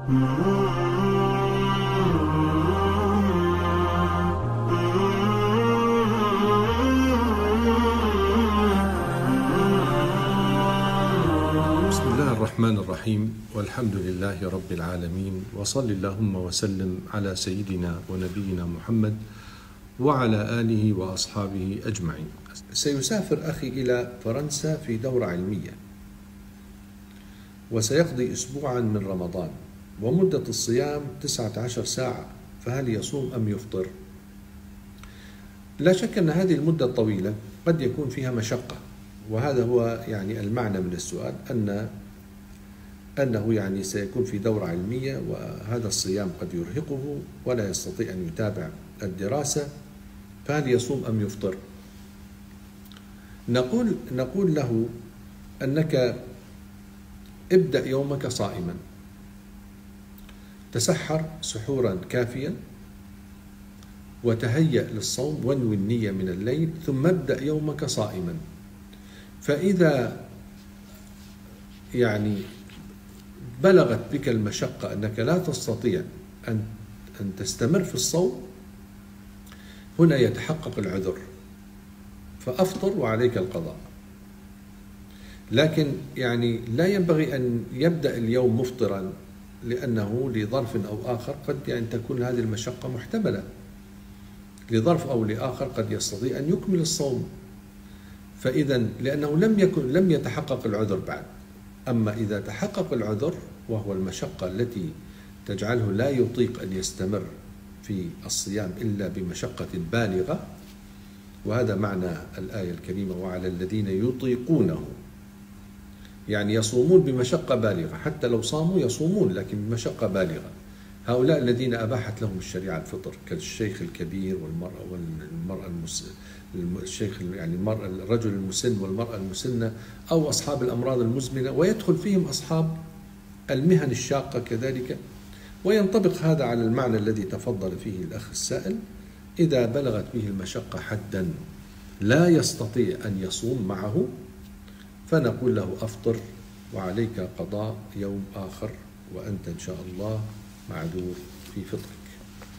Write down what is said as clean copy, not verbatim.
بسم الله الرحمن الرحيم، والحمد لله رب العالمين، وصل اللهم وسلم على سيدنا ونبينا محمد وعلى آله وأصحابه أجمعين. سيسافر أخي إلى فرنسا في دورة علمية، وسيقضي أسبوعا من رمضان، ومدة الصيام 19 ساعة، فهل يصوم أم يفطر؟ لا شك أن هذه المدة الطويلة قد يكون فيها مشقة، وهذا هو يعني المعنى من السؤال، أنه يعني سيكون في دورة علمية، وهذا الصيام قد يرهقه ولا يستطيع أن يتابع الدراسة، فهل يصوم أم يفطر؟ نقول له أنك ابدأ يومك صائما، تسحر سحورا كافيا، وتهيأ للصوم وانوي النية من الليل، ثم ابدأ يومك صائما. فإذا يعني بلغت بك المشقة أنك لا تستطيع أن تستمر في الصوم، هنا يتحقق العذر، فأفطر وعليك القضاء. لكن يعني لا ينبغي أن يبدأ اليوم مفطرا، لأنه لظرف أو آخر قد يعني تكون هذه المشقة محتملة، لظرف أو لآخر قد يستطيع أن يكمل الصوم، فإذا لأنه لم يتحقق العذر بعد. أما إذا تحقق العذر وهو المشقة التي تجعله لا يطيق أن يستمر في الصيام إلا بمشقة بالغة، وهذا معنى الآية الكريمة: وعلى الذين يطيقونه، يعني يصومون بمشقة بالغة، حتى لو صاموا يصومون لكن بمشقة بالغة. هؤلاء الذين أباحت لهم الشريعة الفطر، كالشيخ الكبير والمرأة الشيخ يعني الرجل المسن والمرأة المسنة، أو أصحاب الأمراض المزمنة، ويدخل فيهم أصحاب المهن الشاقة كذلك. وينطبق هذا على المعنى الذي تفضل فيه الأخ السائل: إذا بلغت به المشقة حدا لا يستطيع أن يصوم معه، فنقول له أفطر وعليك قضاء يوم آخر، وأنت إن شاء الله معذور في فطرك.